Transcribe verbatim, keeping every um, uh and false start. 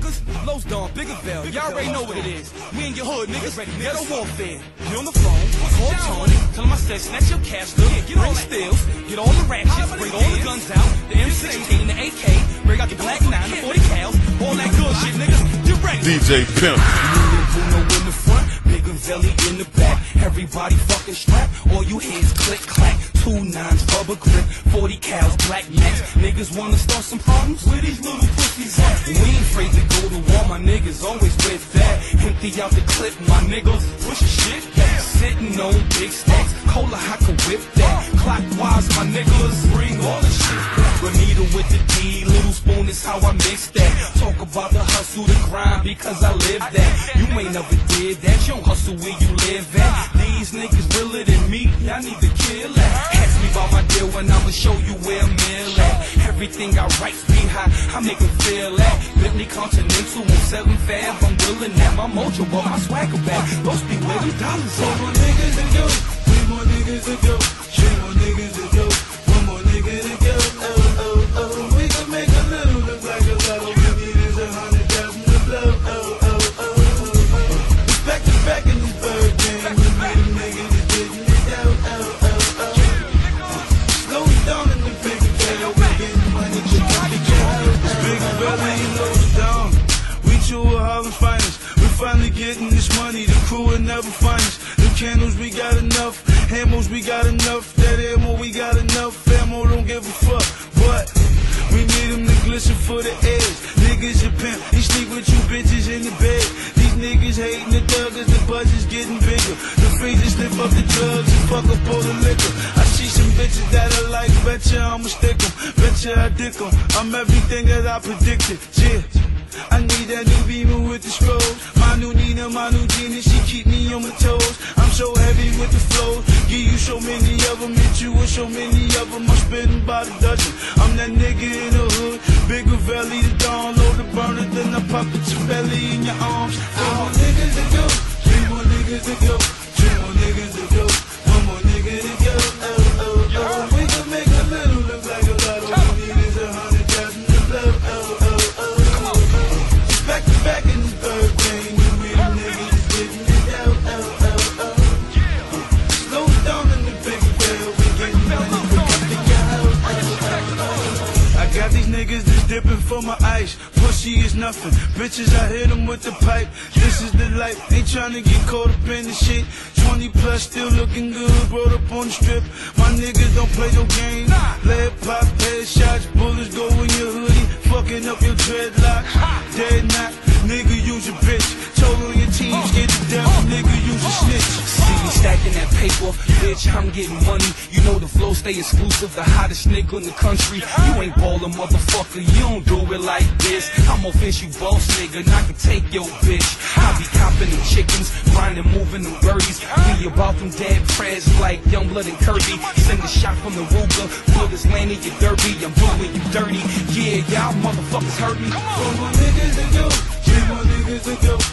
niggas? Los Don, Biggerville, y'all already know what it is. We in your hood, niggas, ghetto warfare. You on the phone, call Tony, tell him I said snatch your cash, look, bring steals, get all the ratchets, bring all the guns out, the M sixteen, the A K, bring out the Black nine, the forty cals, all that good shit, niggas, get ready. D J Pimp. Bruno in the front, Biggerville in the back, everybody fucking strap, all you hear is click clack, two nines, rubber grip, forty cals, Black Max, niggas wanna start some problems? Where these little pussies at? We ain't afraid to go to war, my niggas always with that. Empty out the clip, my niggas push shit back. Sitting on big stacks, cola I can whip that. Clockwise, my niggas bring all the shit back. Renita with the D, little spoon is how I mix that. Talk about the hustle, the grind, because I live that. You ain't never did that, you don't hustle where you live at. These niggas realer than me, y'all need to kill that. Ask me about my deal and I'ma show you where I'm ill at. Everything I write be high, I make them feel that. Bentley Continental on seven Fab, I'm willing that. My mojo, but my swagger back. Those be where them dollars One are. more niggas to go, three more niggas to go, three more niggas to go, one more nigga to go. Oh, oh, oh, we can make a little look like a lot. All we need is a hundred thousand to blow. Oh, oh, oh, oh, oh. It's back to back in this bird game. We made a nigga that's getting it out. Oh, oh, oh. Slow it down in the Biggerville. We getting money to come together. Biggerville ain't low down. We two of Harlem's finest. We finally getting this money. The crew will never find us. The candles we got enough. Hammos we got enough. That ammo we got enough. Ammo don't give a fuck. But we need them to glisten for the edge. Niggas a pimp. He sleep with you bitches in the bed. These niggas hating the thuggers. The buzz is getting bigger. The freezers slip up the drugs and fuck up all the liquor. I see some bitches that I like. Betcha I'ma stick them. Betcha I dick them. I'm everything that I predicted. Yeah. I need that new Beamer with the scrolls. My new Nina, my new Gina, she keep me on my toes. I'm so heavy with the flow. Give you so many of them, hit you with so many of them. I'm spitting by the dozen. I'm that nigga in the hood. Biggerville, the dawn, load the burner, then I pop at your belly in your arms. Four more niggas to go, three more niggas to go, two more niggas to go, one more nigga to go. Oh, oh, oh. We can make a little look like a lot. All we need is a hundred thousand to blow. Oh, oh. Back to back in this bird game, we with a nigga that's getting it out, oh, oh, oh. Slow it down in the Biggerville, we getting money, we got the go, oh, oh, oh. I got these niggas that's dipping for my ice. Pussy is nothing, bitches I hit them with the pipe. This is the life, ain't tryna get caught up in the shit. Twenty plus, still looking good, brought up on the strip. My niggas don't play no games. Lead pop, headshots, bullets go in your hoodie, fucking up your dreadlocks. Dead not, nigga use a bitch. Told on your teams, get the devil, nigga use a snitch. See me stacking that paper, bitch, I'm getting money. You know the flow stay exclusive, the hottest nigga in the country. You ain't ballin', motherfucker, you don't do it like this. I'm official boss nigga, and I can take your bitch. I be copping them chickens, grinding, moving them birdies. We about them dead prayers like Youngblood and Kirby. Send a shot from the Ruger, put this land in your derby. I'm doing you dirty, yeah, y'all motherfuckers hurt me. Four more niggas to go, three more niggas to go,